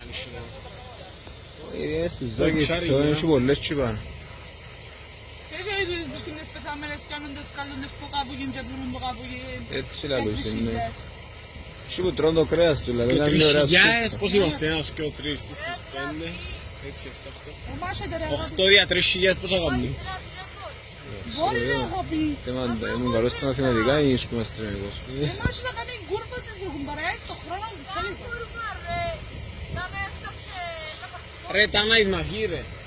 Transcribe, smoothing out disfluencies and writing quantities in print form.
Στη Ζάκη έχει πολλές τσιπάνε. Ξέρεις ότι τις πεθαμένες κάνουν τις καλούντες που καβουγιν και πλούνουν που καβουγιν. Έτσι λαλούς είναι. Εσύ που τρώνε το κρέας του, δηλαδή Και είναι μια ωραία 3.000, σούπα. πώς είμαστε, ένας και ο 3, 5, 6, 7, 8 δια 3.000 πόσα κάνουν. Μπορεί να έχω πει. Ήμουν καλός στα μαθηματικά ή ίσκουμε αστρονικός. Εμάς να κάνει κούρπα της δρουκουμπαράει το χρόνο του θέλει. Ρε, τα να είναι μαγεί ρε.